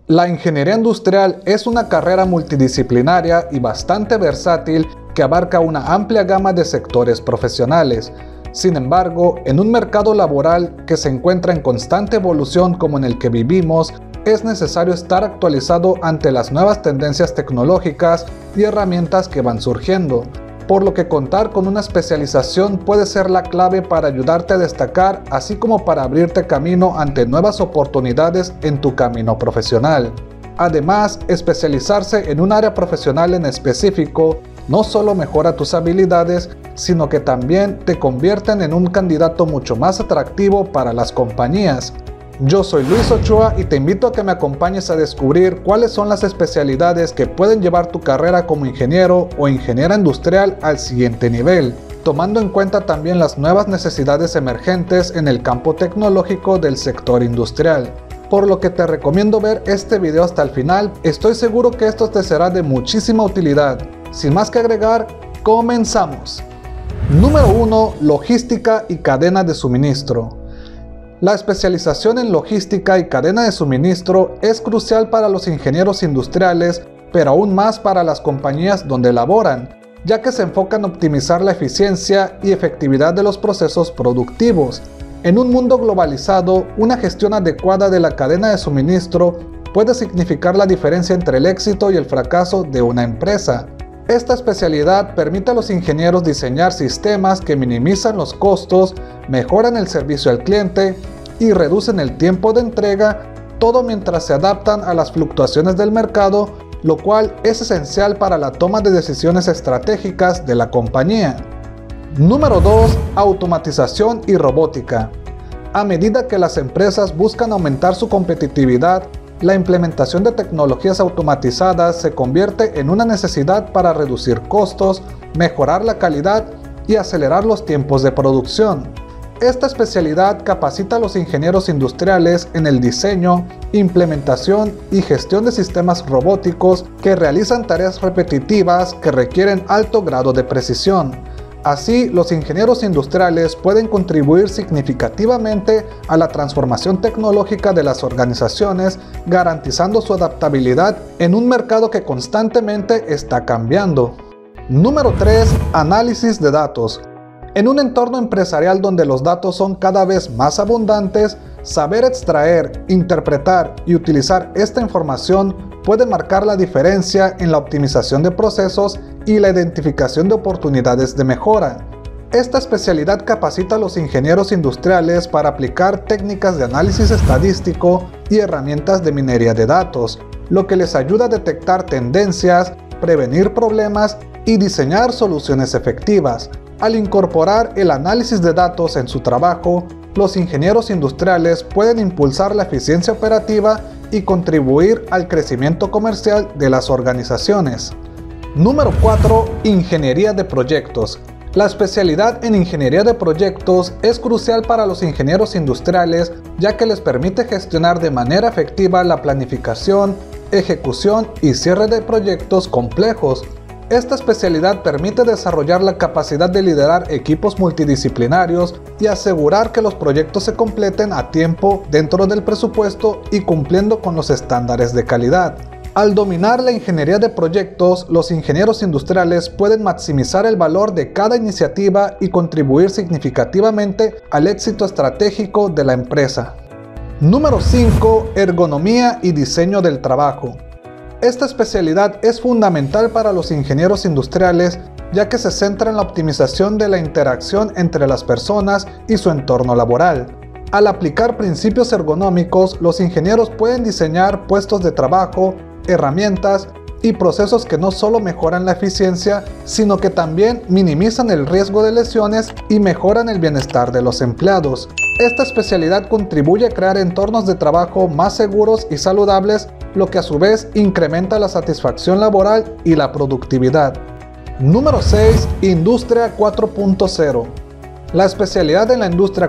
La ingeniería industrial es una carrera multidisciplinaria y bastante versátil que abarca una amplia gama de sectores profesionales. Sin embargo, en un mercado laboral que se encuentra en constante evolución como en el que vivimos, es necesario estar actualizado ante las nuevas tendencias tecnológicas y herramientas que van surgiendo, por lo que contar con una especialización puede ser la clave para ayudarte a destacar, así como para abrirte camino ante nuevas oportunidades en tu camino profesional. Además, especializarse en un área profesional en específico no solo mejora tus habilidades, sino que también te convierten en un candidato mucho más atractivo para las compañías. Yo soy Luis Ochoa y te invito a que me acompañes a descubrir cuáles son las especialidades que pueden llevar tu carrera como ingeniero o ingeniera industrial al siguiente nivel, tomando en cuenta también las nuevas necesidades emergentes en el campo tecnológico del sector industrial. Por lo que te recomiendo ver este video hasta el final, estoy seguro que esto te será de muchísima utilidad. Sin más que agregar, comenzamos. Número 1. Logística y cadena de suministro. La especialización en logística y cadena de suministro es crucial para los ingenieros industriales, pero aún más para las compañías donde laboran, ya que se enfocan en optimizar la eficiencia y efectividad de los procesos productivos. En un mundo globalizado, una gestión adecuada de la cadena de suministro puede significar la diferencia entre el éxito y el fracaso de una empresa. Esta especialidad permite a los ingenieros diseñar sistemas que minimizan los costos, mejoran el servicio al cliente y reducen el tiempo de entrega, todo mientras se adaptan a las fluctuaciones del mercado, lo cual es esencial para la toma de decisiones estratégicas de la compañía. Número 2. Automatización y robótica. A medida que las empresas buscan aumentar su competitividad, la implementación de tecnologías automatizadas se convierte en una necesidad para reducir costos, mejorar la calidad y acelerar los tiempos de producción. Esta especialidad capacita a los ingenieros industriales en el diseño, implementación y gestión de sistemas robóticos que realizan tareas repetitivas que requieren alto grado de precisión. Así, los ingenieros industriales pueden contribuir significativamente a la transformación tecnológica de las organizaciones, garantizando su adaptabilidad en un mercado que constantemente está cambiando. Número 3. Análisis de datos. En un entorno empresarial donde los datos son cada vez más abundantes, saber extraer, interpretar y utilizar esta información puede marcar la diferencia en la optimización de procesos y la identificación de oportunidades de mejora. Esta especialidad capacita a los ingenieros industriales para aplicar técnicas de análisis estadístico y herramientas de minería de datos, lo que les ayuda a detectar tendencias, prevenir problemas y diseñar soluciones efectivas. Al incorporar el análisis de datos en su trabajo, los ingenieros industriales pueden impulsar la eficiencia operativa y contribuir al crecimiento comercial de las organizaciones. Número 4. Ingeniería de proyectos. La especialidad en ingeniería de proyectos es crucial para los ingenieros industriales, ya que les permite gestionar de manera efectiva la planificación, ejecución y cierre de proyectos complejos. Esta especialidad permite desarrollar la capacidad de liderar equipos multidisciplinarios y asegurar que los proyectos se completen a tiempo dentro del presupuesto y cumpliendo con los estándares de calidad. Al dominar la ingeniería de proyectos, los ingenieros industriales pueden maximizar el valor de cada iniciativa y contribuir significativamente al éxito estratégico de la empresa. Número 5. Ergonomía y diseño del trabajo. Esta especialidad es fundamental para los ingenieros industriales, ya que se centra en la optimización de la interacción entre las personas y su entorno laboral. Al aplicar principios ergonómicos, los ingenieros pueden diseñar puestos de trabajo, herramientas y procesos que no solo mejoran la eficiencia, sino que también minimizan el riesgo de lesiones y mejoran el bienestar de los empleados. Esta especialidad contribuye a crear entornos de trabajo más seguros y saludables, lo que a su vez incrementa la satisfacción laboral y la productividad. Número 6. Industria 4.0. La especialidad en la Industria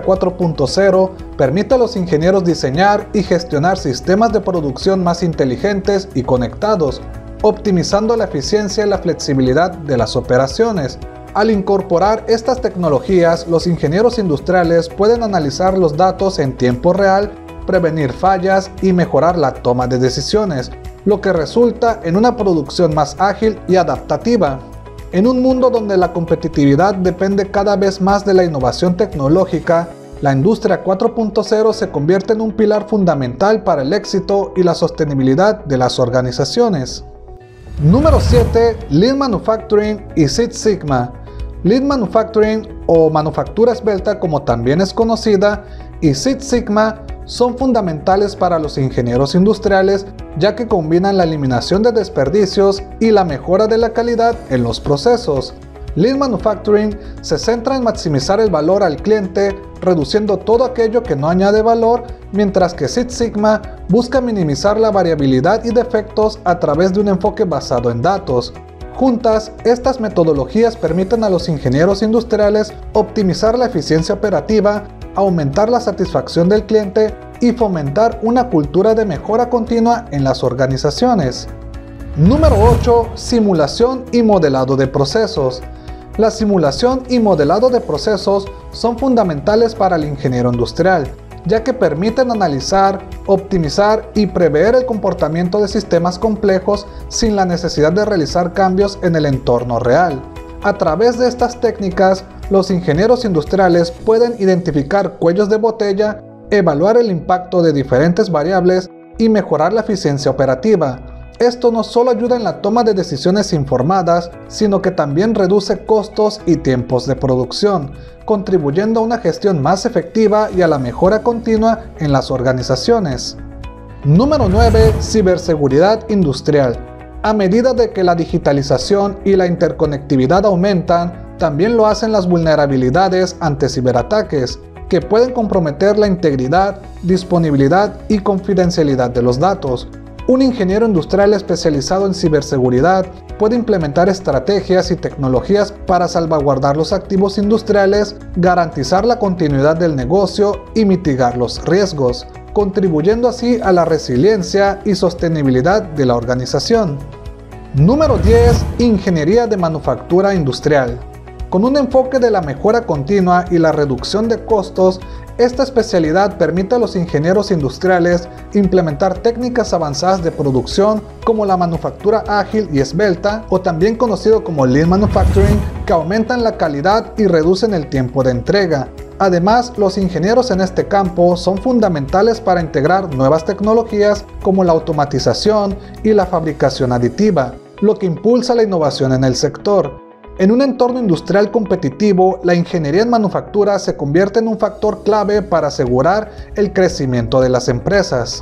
4.0 permite a los ingenieros diseñar y gestionar sistemas de producción más inteligentes y conectados, optimizando la eficiencia y la flexibilidad de las operaciones. Al incorporar estas tecnologías, los ingenieros industriales pueden analizar los datos en tiempo real prevenir fallas y mejorar la toma de decisiones, lo que resulta en una producción más ágil y adaptativa. En un mundo donde la competitividad depende cada vez más de la innovación tecnológica, la industria 4.0 se convierte en un pilar fundamental para el éxito y la sostenibilidad de las organizaciones. Número 7. Lean Manufacturing y Six Sigma. Lean Manufacturing, o manufactura esbelta como también es conocida, y Six Sigma son fundamentales para los ingenieros industriales, ya que combinan la eliminación de desperdicios y la mejora de la calidad en los procesos. Lean Manufacturing se centra en maximizar el valor al cliente, reduciendo todo aquello que no añade valor, mientras que Six Sigma busca minimizar la variabilidad y defectos a través de un enfoque basado en datos. Juntas, estas metodologías permiten a los ingenieros industriales optimizar la eficiencia operativa, aumentar la satisfacción del cliente y fomentar una cultura de mejora continua en las organizaciones. Número 8. Simulación y modelado de procesos. La simulación y modelado de procesos son fundamentales para el ingeniero industrial, ya que permiten analizar, optimizar y prever el comportamiento de sistemas complejos sin la necesidad de realizar cambios en el entorno real. A través de estas técnicas, los ingenieros industriales pueden identificar cuellos de botella, evaluar el impacto de diferentes variables y mejorar la eficiencia operativa. Esto no solo ayuda en la toma de decisiones informadas, sino que también reduce costos y tiempos de producción, contribuyendo a una gestión más efectiva y a la mejora continua en las organizaciones. Número 9. Ciberseguridad industrial. A medida de que la digitalización y la interconectividad aumentan, también lo hacen las vulnerabilidades ante ciberataques, que pueden comprometer la integridad, disponibilidad y confidencialidad de los datos. Un ingeniero industrial especializado en ciberseguridad puede implementar estrategias y tecnologías para salvaguardar los activos industriales, garantizar la continuidad del negocio y mitigar los riesgos, contribuyendo así a la resiliencia y sostenibilidad de la organización. Número 10. Ingeniería de manufactura industrial. Con un enfoque de la mejora continua y la reducción de costos, esta especialidad permite a los ingenieros industriales implementar técnicas avanzadas de producción como la manufactura ágil y esbelta, o también conocido como Lean Manufacturing, que aumentan la calidad y reducen el tiempo de entrega. Además, los ingenieros en este campo son fundamentales para integrar nuevas tecnologías como la automatización y la fabricación aditiva, lo que impulsa la innovación en el sector. En un entorno industrial competitivo, la ingeniería en manufactura se convierte en un factor clave para asegurar el crecimiento de las empresas.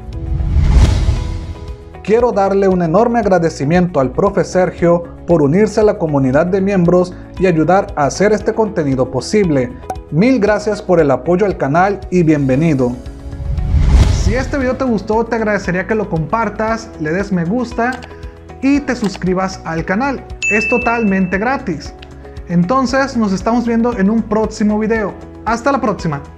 Quiero darle un enorme agradecimiento al profe Sergio por unirse a la comunidad de miembros y ayudar a hacer este contenido posible. Mil gracias por el apoyo al canal y bienvenido. Si este video te gustó, te agradecería que lo compartas, le des me gusta y te suscribas al canal. Es totalmente gratis. Entonces nos estamos viendo en un próximo video. Hasta la próxima.